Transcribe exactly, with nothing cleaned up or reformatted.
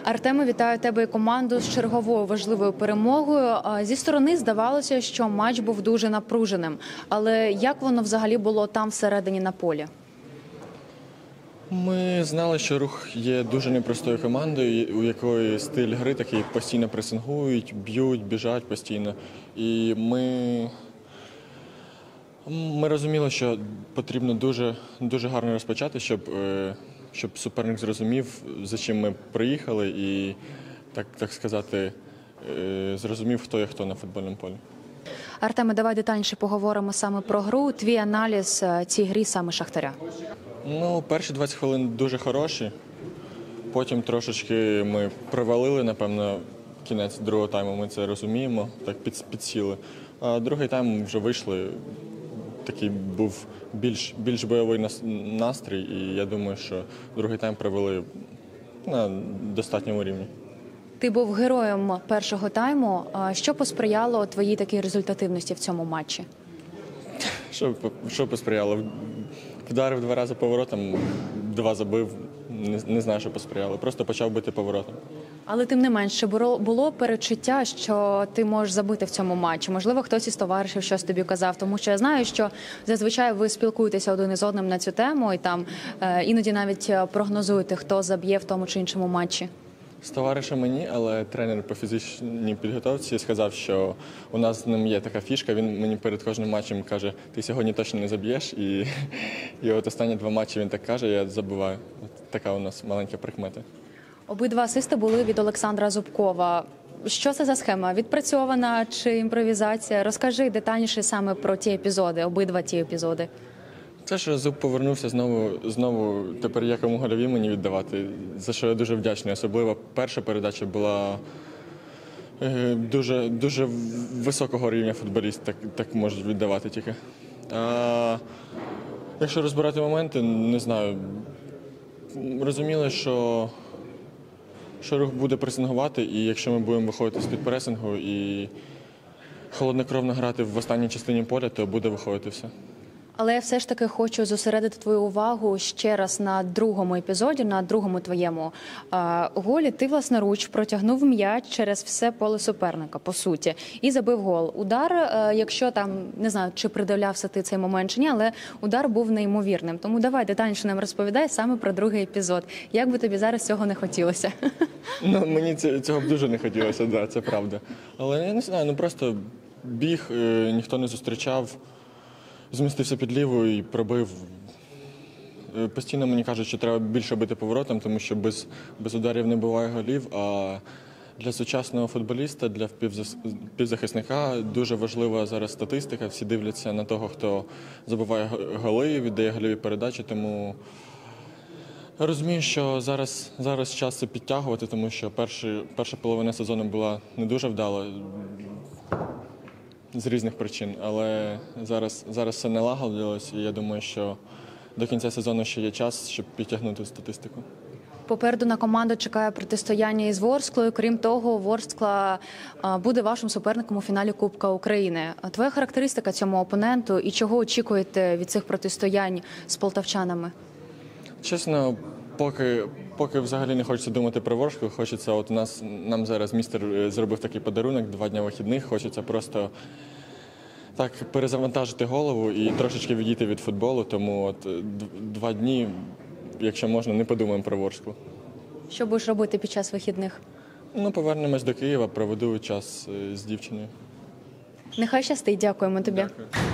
Артеме, вітаю тебе і команду з черговою важливою перемогою. Зі сторони здавалося, що матч був дуже напруженим. Але як воно взагалі було там всередині на полі? Ми знали, що Рух є дуже непростою командою, у якої стиль гри такий: постійно пресингують, б'ють, біжать постійно. І ми, ми розуміли, що потрібно дуже, дуже гарно розпочати, щоб, щоб суперник зрозумів, за чим ми приїхали, і, так, так сказати, зрозумів, хто є хто на футбольному полі. Артеме, давай детальніше поговоримо саме про гру. Твій аналіз цій грі саме Шахтаря. Ну, перші двадцять хвилин дуже хороші, потім трошечки ми провалили, напевно, кінець другого тайму, ми це розуміємо, так під, підсіли. А другий тайм вже вийшли, такий був більш, більш бойовий настрій, і я думаю, що другий тайм провели на достатньому рівні. Ти був героєм першого тайму. Що посприяло твоїй такій результативності в цьому матчі? Що, що посприяло? Вдарив два рази поворотом, два забив, не, не знаю, що посприяло. Просто почав бити поворотом. Але тим не менше, було передчуття, що ти можеш забити в цьому матчі. Можливо, хтось із товаришів щось тобі казав, тому що я знаю, що зазвичай ви спілкуєтеся один із одним на цю тему, і там е, іноді навіть прогнозуєте, хто заб'є в тому чи іншому матчі. З товаришами ні, але тренер по фізичній підготовці сказав, що у нас з ним є така фішка, він мені перед кожним матчем каже: ти сьогодні точно не заб'єш, і, і от останні два матчі він так каже, я забиваю. От така у нас маленька прикмета. Обидва асисти були від Олександра Зубкова. Що це за схема? Відпрацьована чи імпровізація? Розкажи детальніше саме про ті епізоди, обидва ті епізоди. Те, що Зуб повернувся знову, знову тепер якому гольові мені віддавати, за що я дуже вдячний. Особливо перша передача була е, дуже, дуже високого рівня футболіст, так, так можуть віддавати тільки. А якщо розбирати моменти, не знаю, розуміли, що, що Рух буде пресингувати, і якщо ми будемо виходити з-під пресингу і холоднокровно грати в останній частині поля, то буде виходити все. Але я все ж таки хочу зосередити твою увагу ще раз на другому епізоді, на другому твоєму е, голі. Ти власноруч протягнув м'яч через все поле суперника, по суті, і забив гол. Удар, е, якщо там, не знаю, чи придивлявся ти цей момент чи ні, але удар був неймовірним. Тому давай детальніше нам розповідай саме про другий епізод. Як би тобі зараз цього не хотілося? Ну, мені цього б дуже не хотілося, да, це правда. Але я не знаю, ну просто біг, е, ніхто не зустрічав. Змістився під лівою і пробив. Постійно мені кажуть, що треба більше бити поворотом, тому що без, без ударів не буває голів. А для сучасного футболіста, для півзахисника дуже важлива зараз статистика. Всі дивляться на того, хто забиває голи, віддає гольові передачі. Тому розумію, що зараз, зараз час це підтягувати, тому що перші, перша половина сезону була не дуже вдала. З різних причин, але зараз, зараз все налагодилось, і я думаю, що до кінця сезону ще є час, щоб підтягнути статистику. Попереду на команду чекає протистояння із Ворсклою. Крім того, Ворскла буде вашим суперником у фіналі Кубка України. Твоя характеристика цьому опоненту і чого очікуєте від цих протистоянь з полтавчанами? Чесно, поки, поки взагалі не хочеться думати про Ворсклу, хочеться, от у нас, нам зараз містер зробив такий подарунок, два дні вихідних, хочеться просто так перезавантажити голову і трошечки відійти від футболу, тому от два дні, якщо можна, не подумаємо про Ворсклу. Що будеш робити під час вихідних? Ну, повернемось до Києва, проведу час з дівчиною. Нехай щастить, дякуємо тобі. Дякую.